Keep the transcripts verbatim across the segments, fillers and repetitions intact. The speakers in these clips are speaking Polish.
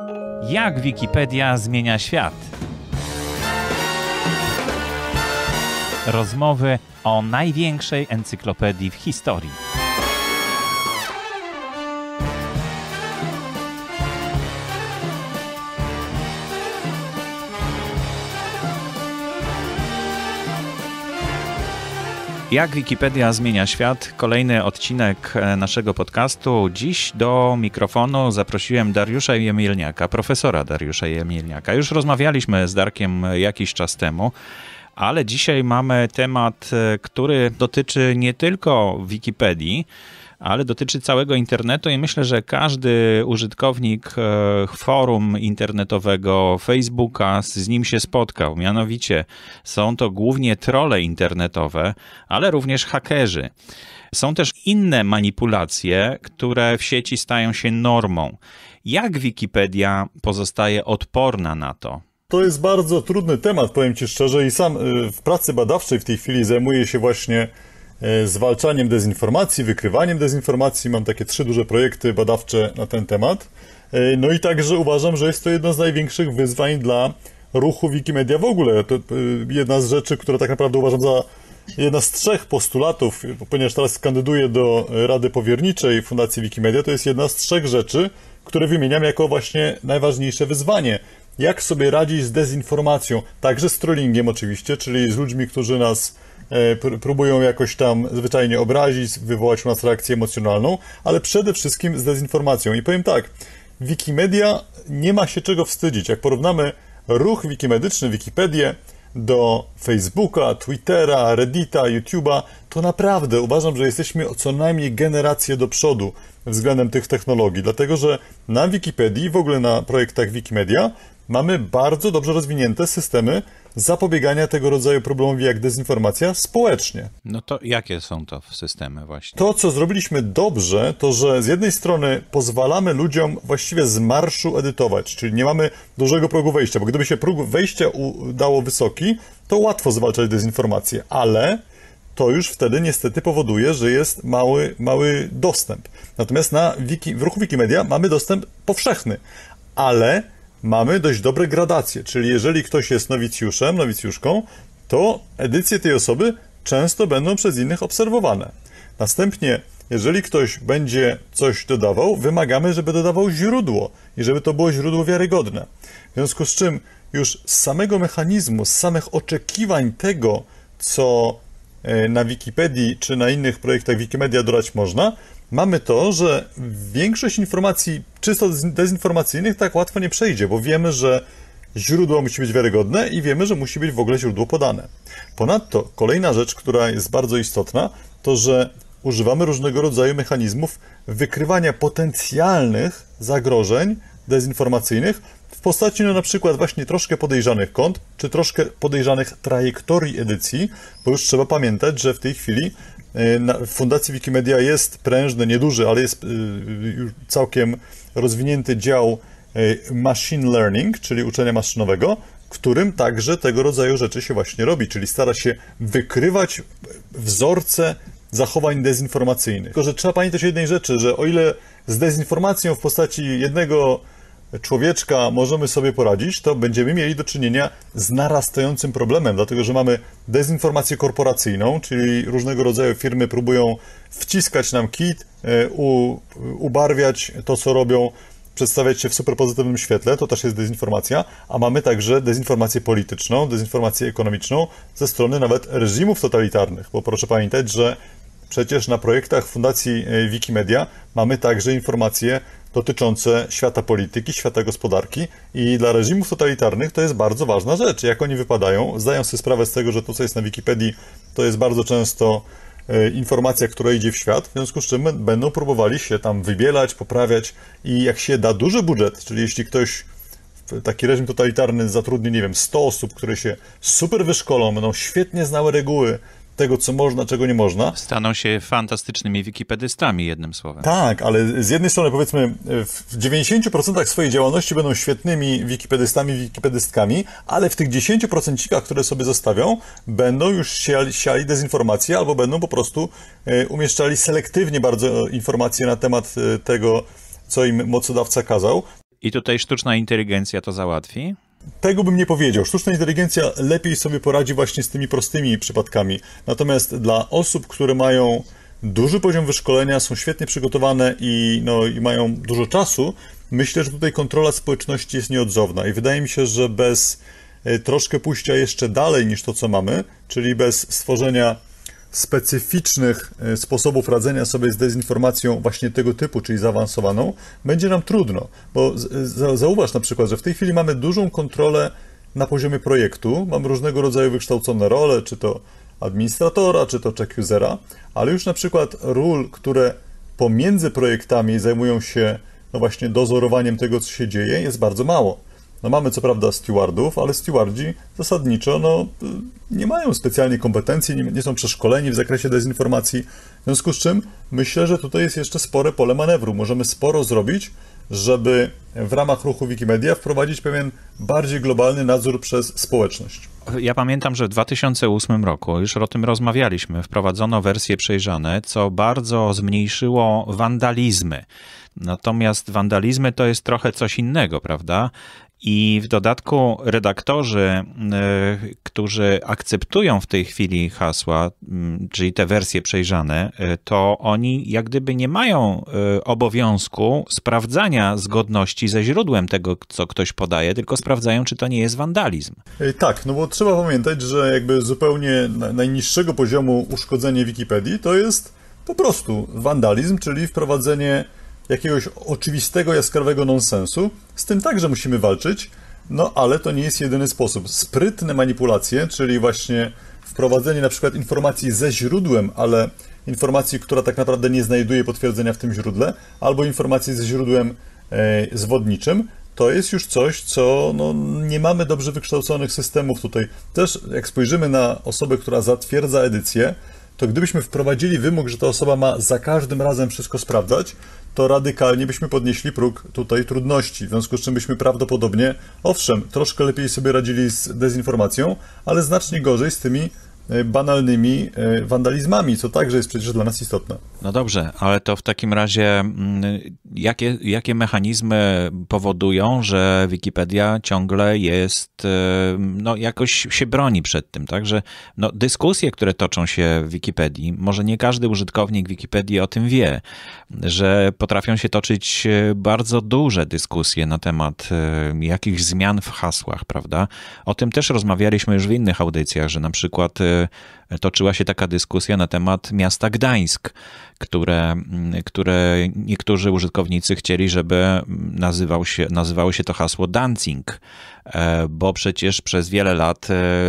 Jak Wikipedia zmienia świat? Rozmowy o największej encyklopedii w historii. Jak Wikipedia zmienia świat? Kolejny odcinek naszego podcastu. Dziś do mikrofonu zaprosiłem Dariusza Jemielniaka, profesora Dariusza Jemielniaka. Już rozmawialiśmy z Darkiem jakiś czas temu, ale dzisiaj mamy temat, który dotyczy nie tylko Wikipedii, ale dotyczy całego internetu i myślę, że każdy użytkownik forum internetowego, Facebooka z nim się spotkał. Mianowicie są to głównie trolle internetowe, ale również hakerzy. Są też inne manipulacje, które w sieci stają się normą. Jak Wikipedia pozostaje odporna na to? To jest bardzo trudny temat, powiem Ci szczerze, i sam w pracy badawczej w tej chwili zajmuję się właśnie zwalczaniem dezinformacji, wykrywaniem dezinformacji. Mam takie trzy duże projekty badawcze na ten temat. No i także uważam, że jest to jedno z największych wyzwań dla ruchu Wikimedia w ogóle. To jedna z rzeczy, która tak naprawdę uważam za jedna z trzech postulatów, ponieważ teraz kandyduję do Rady Powierniczej Fundacji Wikimedia, to jest jedna z trzech rzeczy, które wymieniam jako właśnie najważniejsze wyzwanie. Jak sobie radzić z dezinformacją, także z trollingiem oczywiście, czyli z ludźmi, którzy nas próbują jakoś tam zwyczajnie obrazić, wywołać u nas reakcję emocjonalną, ale przede wszystkim z dezinformacją. I powiem tak, Wikimedia nie ma się czego wstydzić. Jak porównamy ruch wikimedyczny, Wikipedię do Facebooka, Twittera, Reddita, YouTube'a, to naprawdę uważam, że jesteśmy co najmniej generację do przodu względem tych technologii, dlatego że na Wikipedii, w ogóle na projektach Wikimedia, mamy bardzo dobrze rozwinięte systemy zapobiegania tego rodzaju problemowi jak dezinformacja społecznie. No to jakie są to systemy właśnie? To, co zrobiliśmy dobrze, to że z jednej strony pozwalamy ludziom właściwie z marszu edytować, czyli nie mamy dużego progu wejścia, bo gdyby się próg wejścia udało wysoki, to łatwo zwalczać dezinformację, ale to już wtedy niestety powoduje, że jest mały, mały dostęp. Natomiast na Wiki, w ruchu Wikimedia mamy dostęp powszechny, ale mamy dość dobre gradacje, czyli jeżeli ktoś jest nowicjuszem, nowicjuszką, to edycje tej osoby często będą przez innych obserwowane. Następnie, jeżeli ktoś będzie coś dodawał, wymagamy, żeby dodawał źródło i żeby to było źródło wiarygodne. W związku z czym już z samego mechanizmu, z samych oczekiwań tego, co na Wikipedii czy na innych projektach Wikimedia dodać można, mamy to, że większość informacji czysto dezinformacyjnych tak łatwo nie przejdzie, bo wiemy, że źródło musi być wiarygodne i wiemy, że musi być w ogóle źródło podane. Ponadto kolejna rzecz, która jest bardzo istotna, to że używamy różnego rodzaju mechanizmów wykrywania potencjalnych zagrożeń dezinformacyjnych w postaci no, na przykład właśnie troszkę podejrzanych kont, czy troszkę podejrzanych trajektorii edycji, bo już trzeba pamiętać, że w tej chwili w Fundacji Wikimedia jest prężny, nieduży, ale jest już całkiem rozwinięty dział machine learning, czyli uczenia maszynowego, którym także tego rodzaju rzeczy się właśnie robi, czyli stara się wykrywać wzorce zachowań dezinformacyjnych. Tylko że trzeba pamiętać o jednej rzeczy, że o ile z dezinformacją w postaci jednego człowieczka możemy sobie poradzić, to będziemy mieli do czynienia z narastającym problemem, dlatego że mamy dezinformację korporacyjną, czyli różnego rodzaju firmy próbują wciskać nam kit, u, ubarwiać to, co robią, przedstawiać się w super pozytywnym świetle, to też jest dezinformacja, a mamy także dezinformację polityczną, dezinformację ekonomiczną ze strony nawet reżimów totalitarnych, bo proszę pamiętać, że przecież na projektach Fundacji Wikimedia mamy także informacje dotyczące świata polityki, świata gospodarki i dla reżimów totalitarnych to jest bardzo ważna rzecz. Jak oni wypadają, zdają sobie sprawę z tego, że to, co jest na Wikipedii, to jest bardzo często e, informacja, która idzie w świat, w związku z czym będą próbowali się tam wybielać, poprawiać i jak się da duży budżet, czyli jeśli ktoś, taki reżim totalitarny zatrudni, nie wiem, sto osób, które się super wyszkolą, będą świetnie znały reguły tego, co można, czego nie można. Staną się fantastycznymi wikipedystami, jednym słowem. Tak, ale z jednej strony, powiedzmy, w dziewięćdziesięciu procentach swojej działalności będą świetnymi wikipedystami, wikipedystkami, ale w tych dziesięciu procentach, które sobie zostawią, będą już siali, siali dezinformacje albo będą po prostu umieszczali selektywnie bardzo informacje na temat tego, co im mocodawca kazał. I tutaj sztuczna inteligencja to załatwi? Tego bym nie powiedział. Sztuczna inteligencja lepiej sobie poradzi właśnie z tymi prostymi przypadkami. Natomiast dla osób, które mają duży poziom wyszkolenia, są świetnie przygotowane i, no, i mają dużo czasu, myślę, że tutaj kontrola społeczności jest nieodzowna. I wydaje mi się, że bez troszkę pójścia jeszcze dalej niż to, co mamy, czyli bez stworzenia specyficznych sposobów radzenia sobie z dezinformacją właśnie tego typu, czyli zaawansowaną, będzie nam trudno. Bo zauważ na przykład, że w tej chwili mamy dużą kontrolę na poziomie projektu, mamy różnego rodzaju wykształcone role, czy to administratora, czy to check usera, ale już na przykład ról, które pomiędzy projektami zajmują się no właśnie dozorowaniem tego, co się dzieje, jest bardzo mało. No mamy co prawda stewardów, ale stewardzi zasadniczo no, nie mają specjalnie kompetencji, nie, nie są przeszkoleni w zakresie dezinformacji, w związku z czym myślę, że tutaj jest jeszcze spore pole manewru. Możemy sporo zrobić, żeby w ramach ruchu Wikimedia wprowadzić pewien bardziej globalny nadzór przez społeczność. Ja pamiętam, że w dwa tysiące ósmym roku, już o tym rozmawialiśmy, wprowadzono wersje przejrzane, co bardzo zmniejszyło wandalizmy. Natomiast wandalizmy to jest trochę coś innego, prawda? I w dodatku redaktorzy, y, którzy akceptują w tej chwili hasła, y, czyli te wersje przejrzane, y, to oni jak gdyby nie mają y, obowiązku sprawdzania zgodności ze źródłem tego, co ktoś podaje, tylko sprawdzają, czy to nie jest wandalizm. Tak, no bo trzeba pamiętać, że jakby zupełnie najniższego poziomu uszkodzenie Wikipedii to jest po prostu wandalizm, czyli wprowadzenie jakiegoś oczywistego, jaskrawego nonsensu. Z tym także musimy walczyć, no ale to nie jest jedyny sposób. Sprytne manipulacje, czyli właśnie wprowadzenie na przykład informacji ze źródłem, ale informacji, która tak naprawdę nie znajduje potwierdzenia w tym źródle, albo informacji ze źródłem e, zwodniczym, to jest już coś, co no, nie mamy dobrze wykształconych systemów tutaj. Też jak spojrzymy na osobę, która zatwierdza edycję, to gdybyśmy wprowadzili wymóg, że ta osoba ma za każdym razem wszystko sprawdzać, to radykalnie byśmy podnieśli próg tutaj trudności, w związku z czym byśmy prawdopodobnie, owszem, troszkę lepiej sobie radzili z dezinformacją, ale znacznie gorzej z tymi banalnymi wandalizmami, co także jest przecież dla nas istotne. No dobrze, ale to w takim razie jakie, jakie mechanizmy powodują, że Wikipedia ciągle jest, no jakoś się broni przed tym, tak, że no, dyskusje, które toczą się w Wikipedii, może nie każdy użytkownik Wikipedii o tym wie, że potrafią się toczyć bardzo duże dyskusje na temat jakichś zmian w hasłach, prawda? O tym też rozmawialiśmy już w innych audycjach, że na przykład toczyła się taka dyskusja na temat miasta Gdańsk, które, które niektórzy użytkownicy chcieli, żeby nazywał się, nazywało się to hasło Danzig, bo przecież przez wiele lat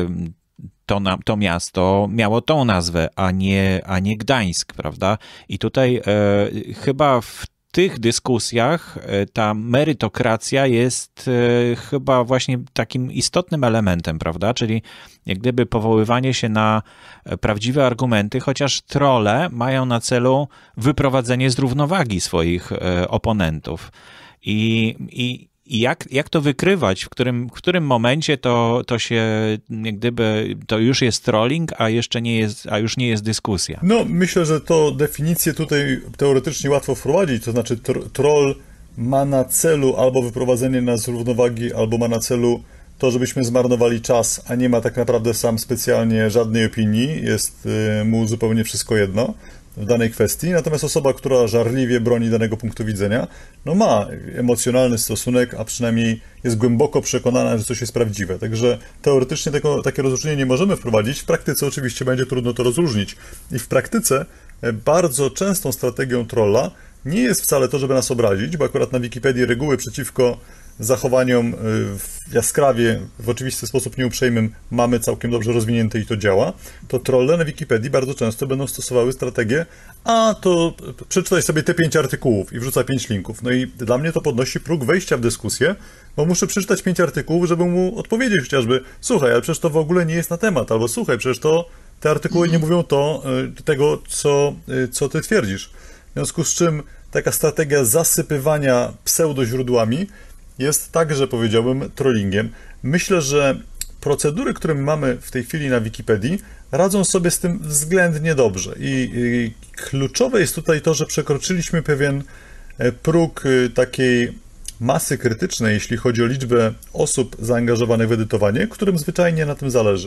to, to miasto miało tą nazwę, a nie, a nie Gdańsk, prawda? I tutaj e, chyba w tych dyskusjach ta merytokracja jest chyba właśnie takim istotnym elementem, prawda? Czyli jak gdyby powoływanie się na prawdziwe argumenty, chociaż trolle mają na celu wyprowadzenie z równowagi swoich oponentów. I, i I jak, jak to wykrywać, w którym, w którym momencie to, to się, jak gdyby, to już jest trolling, a jeszcze nie jest, a już nie jest dyskusja? No, myślę, że to definicję tutaj teoretycznie łatwo wprowadzić, to znaczy tr- troll ma na celu albo wyprowadzenie nas z równowagi, albo ma na celu to, żebyśmy zmarnowali czas, a nie ma tak naprawdę sam specjalnie żadnej opinii, jest y, mu zupełnie wszystko jedno w danej kwestii, natomiast osoba, która żarliwie broni danego punktu widzenia, no ma emocjonalny stosunek, a przynajmniej jest głęboko przekonana, że coś jest prawdziwe. Także teoretycznie tego, takie rozróżnienie nie możemy wprowadzić, w praktyce oczywiście będzie trudno to rozróżnić. I w praktyce bardzo częstą strategią trolla nie jest wcale to, żeby nas obrazić, bo akurat na Wikipedii reguły przeciwko zachowaniom w jaskrawie, w oczywisty sposób nieuprzejmym mamy całkiem dobrze rozwinięte i to działa, to trolle na Wikipedii bardzo często będą stosowały strategię, a to przeczytaj sobie te pięć artykułów i wrzuca pięć linków. No i dla mnie to podnosi próg wejścia w dyskusję, bo muszę przeczytać pięć artykułów, żeby mu odpowiedzieć chociażby, słuchaj, ale przecież to w ogóle nie jest na temat, albo słuchaj, przecież to te artykuły nie mówią to, tego, co, co ty twierdzisz. W związku z czym taka strategia zasypywania pseudoźródłami jest także, powiedziałbym, trollingiem. Myślę, że procedury, które mamy w tej chwili na Wikipedii, radzą sobie z tym względnie dobrze. I, i kluczowe jest tutaj to, że przekroczyliśmy pewien próg takiej masy krytycznej, jeśli chodzi o liczbę osób zaangażowanych w edytowanie, którym zwyczajnie na tym zależy.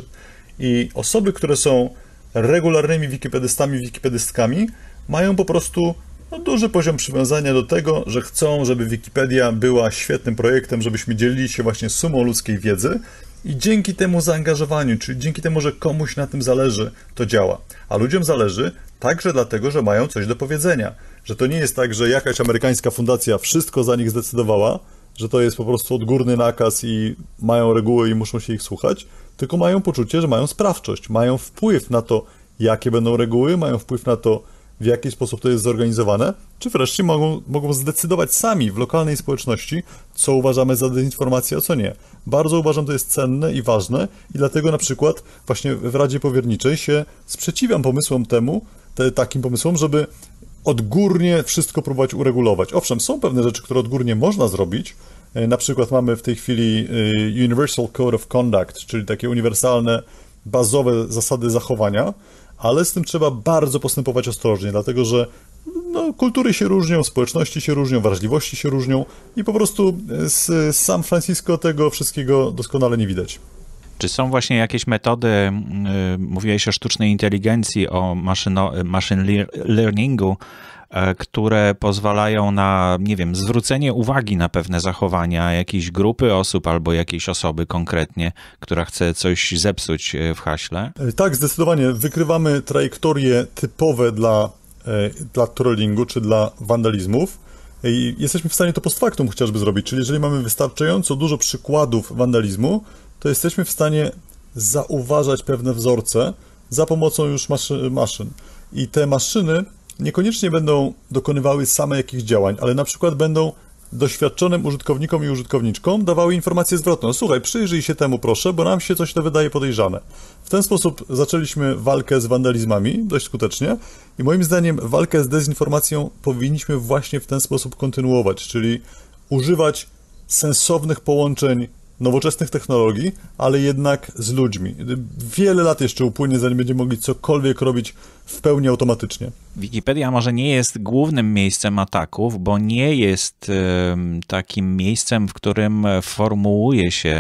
I osoby, które są regularnymi wikipedystami, wikipedystkami, mają po prostu no, duży poziom przywiązania do tego, że chcą, żeby Wikipedia była świetnym projektem, żebyśmy dzielili się właśnie sumą ludzkiej wiedzy i dzięki temu zaangażowaniu, czyli dzięki temu, że komuś na tym zależy, to działa. A ludziom zależy także dlatego, że mają coś do powiedzenia. Że to nie jest tak, że jakaś amerykańska fundacja wszystko za nich zdecydowała, że to jest po prostu odgórny nakaz i mają reguły i muszą się ich słuchać, tylko mają poczucie, że mają sprawczość, mają wpływ na to, jakie będą reguły, mają wpływ na to, w jaki sposób to jest zorganizowane, czy wreszcie mogą, mogą zdecydować sami w lokalnej społeczności, co uważamy za dezinformację, a co nie. Bardzo uważam, to jest cenne i ważne i dlatego na przykład właśnie w Radzie Powierniczej się sprzeciwiam pomysłom temu, te, takim pomysłom, żeby odgórnie wszystko próbować uregulować. Owszem, są pewne rzeczy, które odgórnie można zrobić. Na przykład mamy w tej chwili Universal Code of Conduct, czyli takie uniwersalne, bazowe zasady zachowania, ale z tym trzeba bardzo postępować ostrożnie, dlatego że no, kultury się różnią, społeczności się różnią, wrażliwości się różnią i po prostu z, z San Francisco tego wszystkiego doskonale nie widać. Czy są właśnie jakieś metody, yy, mówiłeś o sztucznej inteligencji, o maszyno, machine learningu, yy, które pozwalają na, nie wiem, zwrócenie uwagi na pewne zachowania jakiejś grupy osób albo jakiejś osoby konkretnie, która chce coś zepsuć w haśle? Tak, zdecydowanie. Wykrywamy trajektorie typowe dla, dla trollingu czy dla wandalizmów. I jesteśmy w stanie to post factum chociażby zrobić, czyli jeżeli mamy wystarczająco dużo przykładów wandalizmu, to jesteśmy w stanie zauważać pewne wzorce za pomocą już maszy- maszyn. I te maszyny niekoniecznie będą dokonywały same jakichś działań, ale na przykład będą doświadczonym użytkownikom i użytkowniczkom dawały informację zwrotną. Słuchaj, przyjrzyj się temu proszę, bo nam się coś to wydaje podejrzane. W ten sposób zaczęliśmy walkę z wandalizmami dość skutecznie i moim zdaniem walkę z dezinformacją powinniśmy właśnie w ten sposób kontynuować, czyli używać sensownych połączeń nowoczesnych technologii, ale jednak z ludźmi. Wiele lat jeszcze upłynie, zanim będziemy mogli cokolwiek robić w pełni automatycznie. Wikipedia może nie jest głównym miejscem ataków, bo nie jest takim miejscem, w którym formułuje się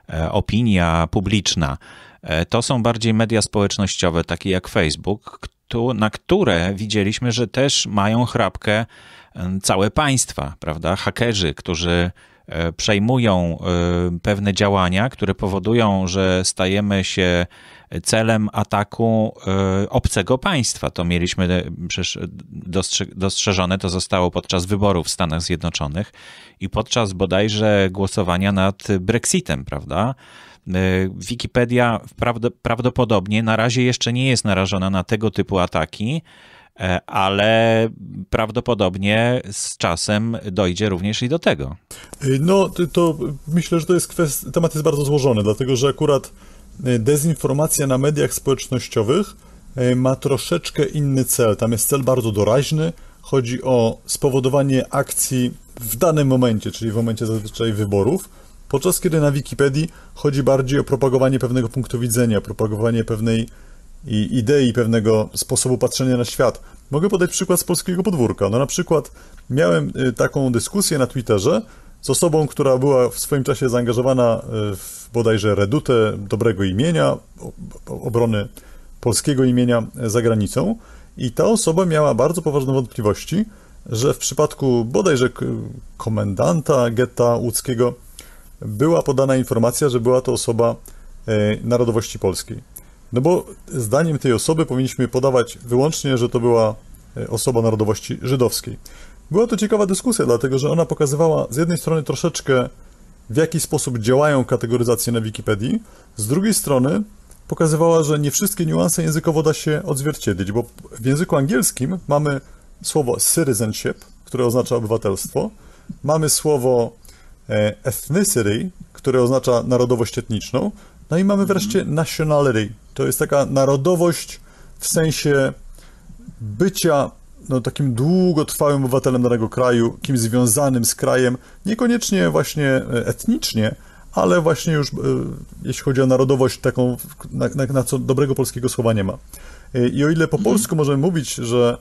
opinia publiczna. To są bardziej media społecznościowe, takie jak Facebook, na które widzieliśmy, że też mają chrapkę całe państwa, prawda? Hakerzy, którzy przejmują pewne działania, które powodują, że stajemy się celem ataku obcego państwa. To mieliśmy przecież dostrzeżone, to zostało podczas wyborów w Stanach Zjednoczonych i podczas bodajże głosowania nad Brexitem, prawda? Wikipedia prawdopodobnie na razie jeszcze nie jest narażona na tego typu ataki, ale prawdopodobnie z czasem dojdzie również i do tego. No, to, to myślę, że to jest kwestia, temat jest bardzo złożony, dlatego że akurat dezinformacja na mediach społecznościowych ma troszeczkę inny cel. Tam jest cel bardzo doraźny, chodzi o spowodowanie akcji w danym momencie, czyli w momencie zazwyczaj wyborów, podczas kiedy na Wikipedii chodzi bardziej o propagowanie pewnego punktu widzenia, propagowanie pewnej i idei, pewnego sposobu patrzenia na świat. Mogę podać przykład z polskiego podwórka. No na przykład miałem taką dyskusję na Twitterze z osobą, która była w swoim czasie zaangażowana w bodajże redutę dobrego imienia, obrony polskiego imienia za granicą i ta osoba miała bardzo poważne wątpliwości, że w przypadku bodajże komendanta getta łódzkiego była podana informacja, że była to osoba narodowości polskiej. No bo zdaniem tej osoby powinniśmy podawać wyłącznie, że to była osoba narodowości żydowskiej. Była to ciekawa dyskusja, dlatego że ona pokazywała z jednej strony troszeczkę w jaki sposób działają kategoryzacje na Wikipedii, z drugiej strony pokazywała, że nie wszystkie niuanse językowo da się odzwierciedlić, bo w języku angielskim mamy słowo citizenship, które oznacza obywatelstwo, mamy słowo ethnicity, które oznacza narodowość etniczną, no i mamy wreszcie nationality. To jest taka narodowość w sensie bycia no, takim długotrwałym obywatelem danego kraju, kimś związanym z krajem, niekoniecznie właśnie etnicznie, ale właśnie już jeśli chodzi o narodowość taką, na, na, na co dobrego polskiego słowa nie ma. I o ile po polsku możemy mówić, że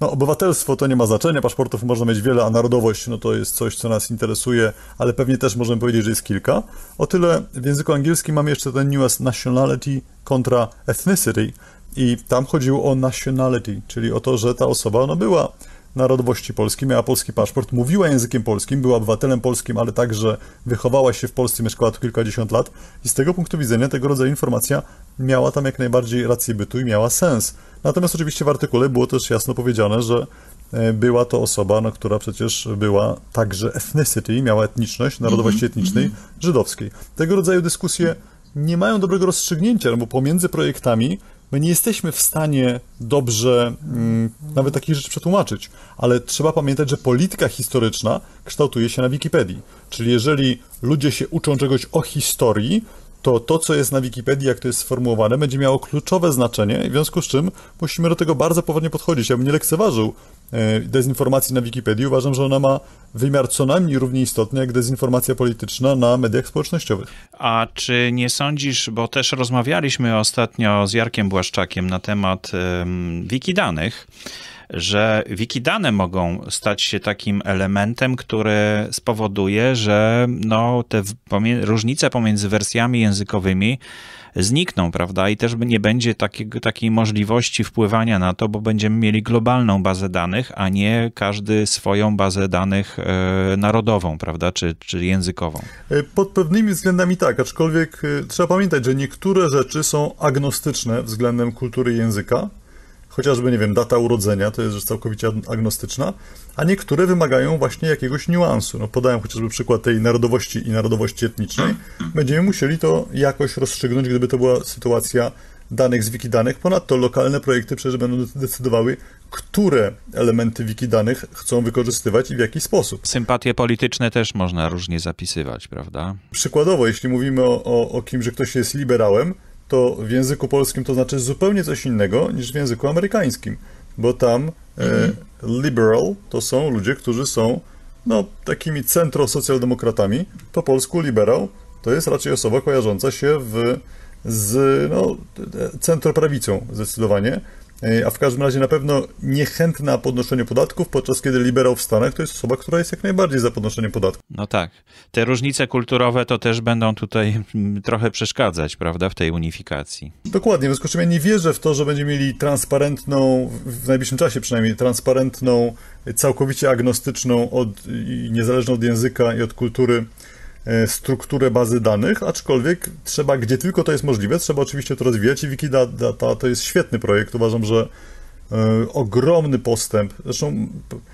No, obywatelstwo to nie ma znaczenia, paszportów można mieć wiele, a narodowość no to jest coś, co nas interesuje, ale pewnie też możemy powiedzieć, że jest kilka. O tyle w języku angielskim mamy jeszcze ten nuance nationality kontra ethnicity i tam chodziło o nationality, czyli o to, że ta osoba no, była narodowości polskiej, miała polski paszport, mówiła językiem polskim, była obywatelem polskim, ale także wychowała się w Polsce, mieszkała tu kilkadziesiąt lat i z tego punktu widzenia tego rodzaju informacja miała tam jak najbardziej rację bytu i miała sens. Natomiast oczywiście w artykule było też jasno powiedziane, że była to osoba, no, która przecież była także ethnicity, miała etniczność, narodowości etnicznej żydowskiej. Tego rodzaju dyskusje nie mają dobrego rozstrzygnięcia, no bo pomiędzy projektami my nie jesteśmy w stanie dobrze mm, nawet takich rzeczy przetłumaczyć, ale trzeba pamiętać, że polityka historyczna kształtuje się na Wikipedii. Czyli jeżeli ludzie się uczą czegoś o historii, to to, co jest na Wikipedii, jak to jest sformułowane, będzie miało kluczowe znaczenie, w związku z czym musimy do tego bardzo poważnie podchodzić. Ja bym nie lekceważył e, dezinformacji na Wikipedii. Uważam, że ona ma wymiar co najmniej równie istotny jak dezinformacja polityczna na mediach społecznościowych. A czy nie sądzisz, bo też rozmawialiśmy ostatnio z Jarkiem Błaszczakiem na temat um, Wikidanych, że Wikidane mogą stać się takim elementem, który spowoduje, że no, te pomie- różnice pomiędzy wersjami językowymi znikną, prawda? I też nie będzie takiego, takiej możliwości wpływania na to, bo będziemy mieli globalną bazę danych, a nie każdy swoją bazę danych e, narodową, prawda? Czy, czy językową. Pod pewnymi względami tak, aczkolwiek trzeba pamiętać, że niektóre rzeczy są agnostyczne względem kultury języka, chociażby, nie wiem, data urodzenia, to jest rzecz całkowicie agnostyczna, a niektóre wymagają właśnie jakiegoś niuansu. No, podałem chociażby przykład tej narodowości i narodowości etnicznej. Będziemy musieli to jakoś rozstrzygnąć, gdyby to była sytuacja danych z Wikidanych. Ponadto lokalne projekty przecież będą decydowały, które elementy Wikidanych chcą wykorzystywać i w jaki sposób. Sympatie polityczne też można różnie zapisywać, prawda? Przykładowo, jeśli mówimy o, o, o kimś, że ktoś jest liberałem, to w języku polskim to znaczy zupełnie coś innego niż w języku amerykańskim, bo tam e, liberal to są ludzie, którzy są no, takimi centro-socjaldemokratami. Po polsku liberał to jest raczej osoba kojarząca się w, z no, centroprawicą zdecydowanie, a w każdym razie na pewno niechętna podnoszeniu podatków, podczas kiedy liberał w Stanach to jest osoba, która jest jak najbardziej za podnoszeniem podatków. No tak. Te różnice kulturowe to też będą tutaj trochę przeszkadzać, prawda, w tej unifikacji. Dokładnie, w związku z czym ja nie wierzę w to, że będziemy mieli transparentną, w najbliższym czasie przynajmniej, transparentną, całkowicie agnostyczną, od, i niezależną od języka i od kultury strukturę bazy danych, aczkolwiek trzeba, gdzie tylko to jest możliwe, trzeba oczywiście to rozwijać i Wikidata to jest świetny projekt. Uważam, że y, ogromny postęp, zresztą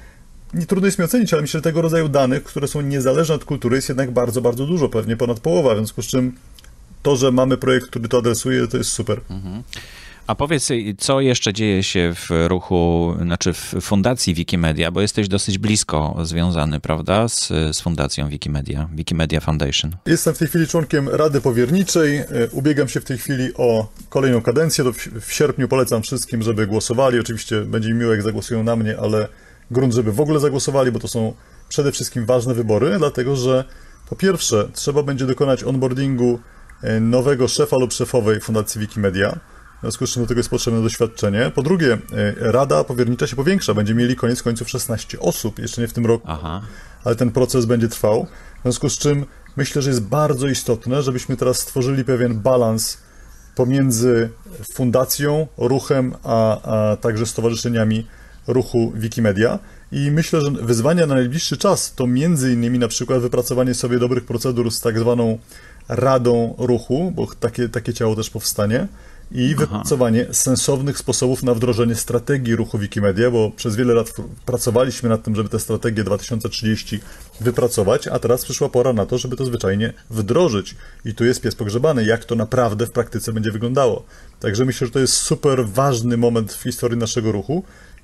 nie trudno jest mi ocenić, ale myślę, że tego rodzaju danych, które są niezależne od kultury, jest jednak bardzo, bardzo dużo, pewnie ponad połowa, w związku z czym to, że mamy projekt, który to adresuje, to jest super. Mhm. A powiedz, co jeszcze dzieje się w ruchu, znaczy w fundacji Wikimedia, bo jesteś dosyć blisko związany, prawda, z, z fundacją Wikimedia, Wikimedia Foundation. Jestem w tej chwili członkiem Rady Powierniczej, ubiegam się w tej chwili o kolejną kadencję, to w, w sierpniu polecam wszystkim, żeby głosowali, oczywiście będzie mi miło, jak zagłosują na mnie, ale grunt, żeby w ogóle zagłosowali, bo to są przede wszystkim ważne wybory, dlatego że po pierwsze trzeba będzie dokonać onboardingu nowego szefa lub szefowej Fundacji Wikimedia, w związku z czym do tego jest potrzebne doświadczenie. Po drugie, Rada Powiernicza się powiększa. Będziemy mieli koniec końców szesnaście osób, jeszcze nie w tym roku, Aha. ale ten proces będzie trwał. W związku z czym myślę, że jest bardzo istotne, żebyśmy teraz stworzyli pewien balans pomiędzy fundacją, ruchem, a, a także stowarzyszeniami ruchu Wikimedia. I myślę, że wyzwania na najbliższy czas to między innymi na przykład wypracowanie sobie dobrych procedur z tak zwaną Radą Ruchu, bo takie, takie ciało też powstanie, i wypracowanie Aha. sensownych sposobów na wdrożenie strategii ruchu Wikimedia, bo przez wiele lat pracowaliśmy nad tym, żeby tę strategię dwa tysiące trzydzieści wypracować, a teraz przyszła pora na to, żeby to zwyczajnie wdrożyć. I tu jest pies pogrzebany, jak to naprawdę w praktyce będzie wyglądało. Także myślę, że to jest super ważny moment w historii naszego ruchu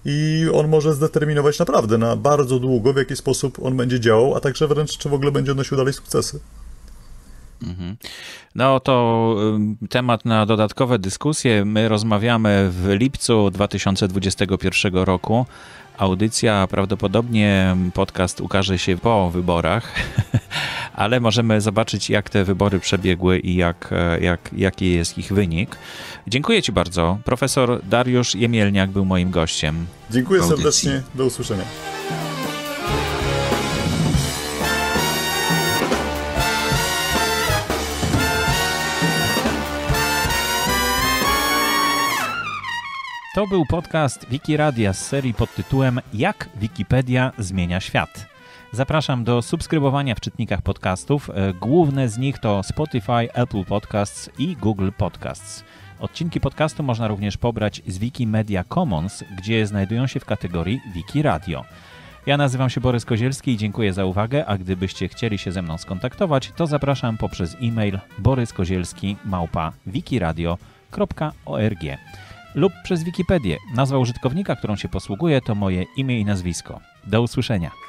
i on może zdeterminować naprawdę na bardzo długo, w jaki sposób on będzie działał, a także wręcz czy w ogóle będzie odnosił dalej sukcesy. No to temat na dodatkowe dyskusje. My rozmawiamy w lipcu dwa tysiące dwudziestego pierwszego roku. Audycja, prawdopodobnie podcast ukaże się po wyborach, ale możemy zobaczyć, jak te wybory przebiegły i jak, jak, jaki jest ich wynik. Dziękuję Ci bardzo. Profesor Dariusz Jemielniak był moim gościem. Dziękuję serdecznie. Do usłyszenia. To był podcast Wikiradia z serii pod tytułem Jak Wikipedia zmienia świat. Zapraszam do subskrybowania w czytnikach podcastów. Główne z nich to Spotify, Apple Podcasts i Google Podcasts. Odcinki podcastu można również pobrać z Wikimedia Commons, gdzie znajdują się w kategorii Wikiradio. Ja nazywam się Borys Kozielski i dziękuję za uwagę, a gdybyście chcieli się ze mną skontaktować, to zapraszam poprzez e-mail boryskozielski małpa wikiradio kropka org lub przez Wikipedię. Nazwa użytkownika, którą się posługuję, to moje imię i nazwisko. Do usłyszenia.